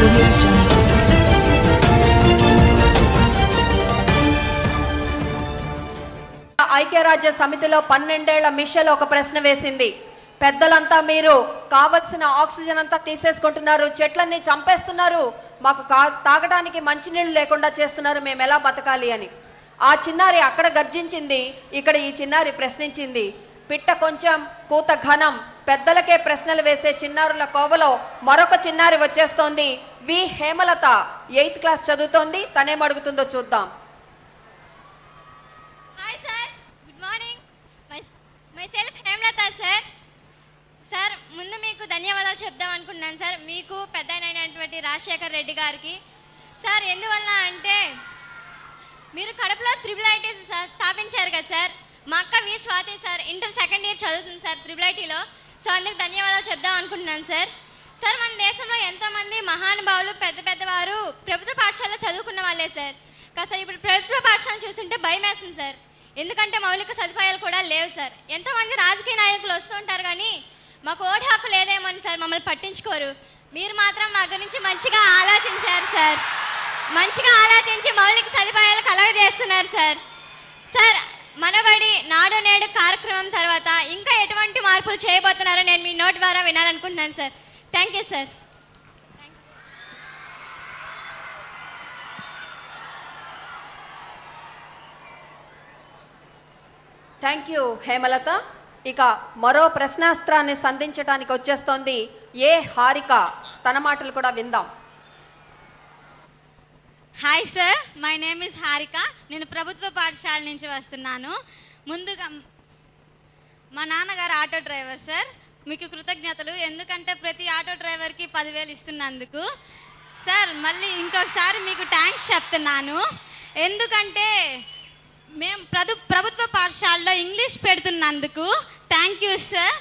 audio jungle. ఐక్యరాజ్య సమితిలో 12 ఏళ్ల మిషెల్ ఒక ప్రశ్న వేసింది. పెద్దలంతా మీరు కావలసిన ఆక్సిజన్ అంతా తీసేసుకుంటున్నారు, చెట్లన్నీ చంపేస్తున్నారు, మాకు తాగడానికి మంచినీళ్ళు లేకుండా చేస్తున్నారు, మేము ఎలా బతకాలి అని. ఆ చిన్నారి అక్కడ గర్జించింది, ఇక్కడ ఈ చిన్నారి ప్రశ్నించింది. పిట్ట కొంచెం కూత ఘనం, పెద్దలకే ప్రశ్నలు వేసే చిన్నారుల కోవలో మరొక చిన్నారి వచ్చేస్తోంది. వి హేమలత 8th క్లాస్ చదువుతోంది. తనేం అడుగుతుందో చూద్దాం. Myself Hemalatha sir. సార్ ముందు మీకు ధన్యవాదాలు చెప్దాం అనుకున్నాను సార్, మీకు పెద్ద అయినటువంటి రాజశేఖర్ రెడ్డి గారికి. సార్ ఎందువల్ల అంటే మీరు కడపలో IIIT స్థాపించారు కదా సార్. మా అక్క V Swathi sir inter 2nd year చదువుతుంది సార్ IIITలో. సో అందుకు ధన్యవాదాలు చెప్దాం అనుకుంటున్నాను సార్. సార్ మన దేశంలో ఎంతోమంది మహానుభావులు పెద్దవారు ప్రభుత్వ పాఠశాలలో చదువుకున్న వాళ్ళే సార్. కాస్త ఇప్పుడు ప్రభుత్వ పాఠశాలను చూస్తుంటే భయం వేస్తుంది సార్, ఎందుకంటే మౌలిక సదుపాయాలు కూడా లేవు సార్. ఎంతోమంది రాజకీయ నాయకులు వస్తూ ఉంటారు కానీ మాకు ఓటు హక్కు లేదేమని సార్ మమ్మల్ని పట్టించుకోరు. మీరు మాత్రం మా గురించి మంచిగా ఆలోచించారు సార్, మంచిగా ఆలోచించి మౌలిక సదుపాయాలు కలగజేస్తున్నారు సార్. సార్ మనబడి నాడు నేడు కార్యక్రమం తర్వాత ఇంకా ఎటువంటి మార్పులు చేయబోతున్నారో నేను మీ నోటి ద్వారా వినాలనుకుంటున్నాను sir. Thank you sir. Thank you Hemalatha. ఇక మరో ప్రశ్నాస్త్రాన్ని సంధించడానికి వచ్చేస్తోంది ఏ హారిక. తన మాటలు కూడా విందాం. Hi sir, my name is Harika. నేను ప్రభుత్వ పాఠశాల నుంచి వస్తున్నాను. ముందుగా మా నాన్నగారు ఆటో డ్రైవర్ సార్, మీకు కృతజ్ఞతలు. ఎందుకంటే ప్రతి ఆటో డ్రైవర్కి 10,000 ఇస్తున్నందుకు సార్. మళ్ళీ ఇంకొకసారి మీకు థ్యాంక్స్ చెప్తున్నాను, ఎందుకంటే మేము ప్రభుత్వ పాఠశాలలో ఇంగ్లీష్ పెడుతున్నందుకు థ్యాంక్ యూ సార్.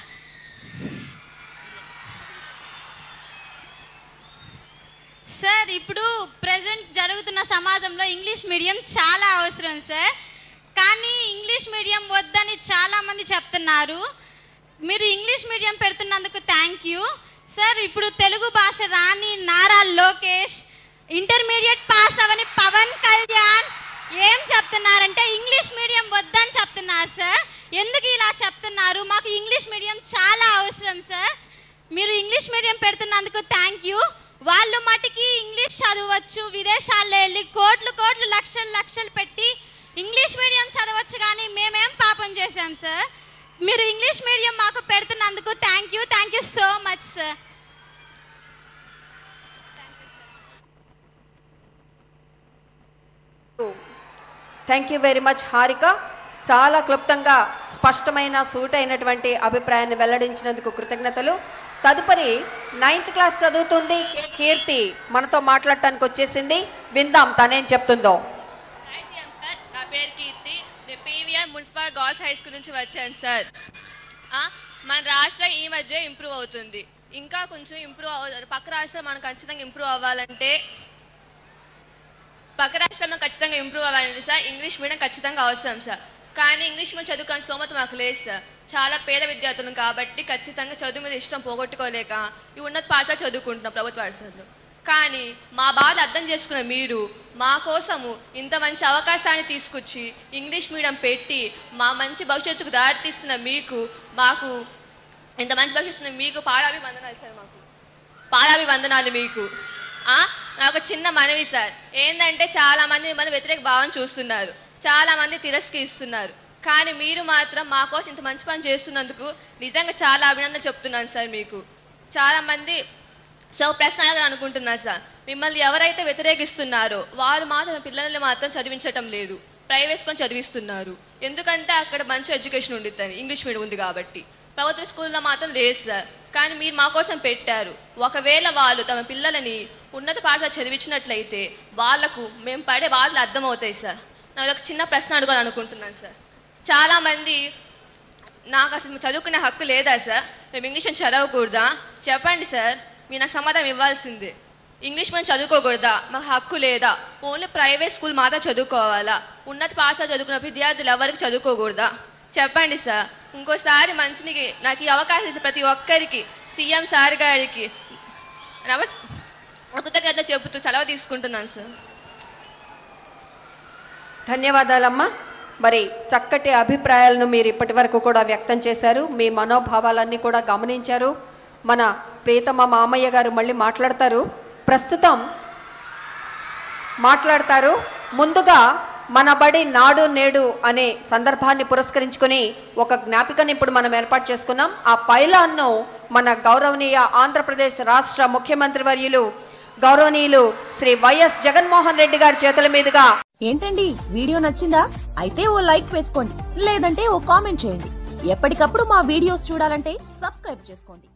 సార్ ఇప్పుడు ప్రజెంట్ జరుగుతున్న సమాజంలో ఇంగ్లీష్ మీడియం చాలా అవసరం సార్, కానీ ఇంగ్లీష్ మీడియం వద్దని చాలా మంది చెప్తున్నారు. మీరు ఇంగ్లీష్ మీడియం పెడుతున్నందుకు థ్యాంక్ యూ సార్. ఇప్పుడు తెలుగు భాష రాని నారా లోకేష్, ఇంటర్మీడియట్ పాస్ అవని పవన్ కళ్యాణ్ ఏం చెప్తున్నారంటే ఇంగ్లీష్ మీడియం వద్దని చెప్తున్నారు సార్. ఎందుకు ఇలా చెప్తున్నారు? మాకు ఇంగ్లీష్ మీడియం చాలా అవసరం సార్. మీరు ఇంగ్లీష్ మీడియం పెడుతున్నందుకు థ్యాంక్ యూ. వాళ్ళు మటుకి ఇంగ్లీష్ చదవచ్చు, విదేశాల్లో వెళ్ళి కోట్లు లక్షలు పెట్టి ఇంగ్లీష్ మీడియం చదవచ్చు, కానీ మేమేం పాపం చేశాం సార్. మీరు ఇంగ్లీష్ మీడియం మాకు పెడుతున్నందుకు thank you so much sir. Thank you very much Harika. చాలా క్లుప్తంగా స్పష్టమైన సూటైనటువంటి అభిప్రాయాన్ని వెల్లడించినందుకు కృతజ్ఞతలు. తదుపరి 9th క్లాస్ చదువుతుంది కీర్తి మనతో మాట్లాడటానికి వచ్చేసింది. విందాం తనేం చెప్తుందో. సార్ నా పేరు కీర్తి, నేను PVR municipal girls high school నుంచి వచ్చాను సార్. మన రాష్ట్రం ఈ మధ్య ఇంప్రూవ్ అవుతుంది, ఇంకా కొంచెం ఇంప్రూవ్ అవ్వాలి. పక్క రాష్ట్రం మనం ఖచ్చితంగా ఇంప్రూవ్ అవ్వాలంటే సార్ ఇంగ్లీష్ మీడియం ఖచ్చితంగా అవసరం సార్. కానీ ఇంగ్లీష్ మీడియం చదువుకొని స్తోమత మాకు లేదు సార్. చాలా పేద విద్యార్థులు కాబట్టి ఖచ్చితంగా చదువు మీద ఇష్టం పోగొట్టుకోలేక ఈ ఉన్నత పాఠశాల చదువుకుంటున్నాం ప్రభుత్వ పాఠశాలలో. కానీ మా బాధ అర్థం చేసుకున్న మీరు మా కోసము ఇంత మంచి అవకాశాన్ని తీసుకొచ్చి ఇంగ్లీష్ మీడియం పెట్టి మా మంచి భవిష్యత్తుకు దారితీస్తున్న మీకు, మాకు ఇంత మంచి భవిష్యత్తు మీకు పాదాభివందనాలు సార్. మాకు పాదాభివందనాలు మీకు. నాకు చిన్న మనవి సార్, ఏంటంటే చాలా మంది మిమ్మల్ని వ్యతిరేక భావం చూస్తున్నారు, చాలా మంది తిరస్కరిస్తున్నారు, కానీ మీరు మాత్రం మా కోసం ఇంత మంచి పని చేస్తున్నందుకు నిజంగా చాలా అభినందన చెప్తున్నాను సార్. మీకు చాలా మంది ప్రశ్నలు అనుకుంటున్నారు సార్. మిమ్మల్ని ఎవరైతే వ్యతిరేకిస్తున్నారో వారు మాత్రం పిల్లల్ని మాత్రం చదివించటం లేదు, ప్రైవేట్ స్కూల్ చదివిస్తున్నారు. ఎందుకంటే అక్కడ మంచి ఎడ్యుకేషన్ ఉండిద్దని, ఇంగ్లీష్ మీడియం ఉంది కాబట్టి. ప్రభుత్వ స్కూల్లో మాత్రం లేదు సార్. కానీ మీరు మా కోసం పెట్టారు. ఒకవేళ వాళ్ళు తమ పిల్లలని ఉన్నత పాఠశాల చదివించినట్లయితే వాళ్లకు మేము పడే బాధలు అర్థమవుతాయి సార్. నాకు ఒక చిన్న ప్రశ్న అడగాలనుకుంటున్నాను సార్. చాలా మంది నాకు అసలు చదువుకునే హక్కు లేదా సార్, మేము ఇంగ్లీష్ చదవకూడదా? చెప్పండి సార్, మీరు నాకు సమాధానం ఇవ్వాల్సిందే. ఇంగ్లీష్ మనం చదువుకోకూడదా? మాకు హక్కు లేదా? ఓన్లీ ప్రైవేట్ స్కూల్ మాత్రం చదువుకోవాలా? ఉన్నత పాఠశాల చదువుకున్న విద్యార్థులు ఎవరికి చదువుకోకూడదా? చెప్పండి సార్. ఇంకోసారి మంచికి నాకు ఈ అవకాశం ఇచ్చే ప్రతి ఒక్కరికి, సీఎం సార్ గారికి కృతజ్ఞత చెబుతూ సెలవు తీసుకుంటున్నాను సార్. ధన్యవాదాలమ్మా. మరి చక్కటి అభిప్రాయాలను మీరు ఇప్పటి వరకు కూడా వ్యక్తం చేశారు. మీ మనోభావాలన్నీ కూడా గమనించారు. మన ప్రియతమ మామయ్య గారు మళ్ళీ ప్రస్తుతం మాట్లాడతారు. ముందుగా మన బడి నాడు నేడు అనే సందర్భాన్ని పురస్కరించుకుని ఒక జ్ఞాపికను ఇప్పుడు మనం ఏర్పాటు చేసుకున్నాం. ఆ పైలాన్ను మన గౌరవనీయ ఆంధ్రప్రదేశ్ రాష్ట్ర ముఖ్యమంత్రి వర్యులు గౌరవనీయులు శ్రీ వైఎస్ జగన్మోహన్ రెడ్డి గారి చేతుల మీదుగా. ఏంటండి, వీడియో నచ్చిందా? అయితే ఓ లైక్ వేసుకోండి, లేదంటే ఓ కామెంట్ చేయండి. ఎప్పటికప్పుడు మా వీడియోస్ చూడాలంటే సబ్స్క్రైబ్ చేసుకోండి.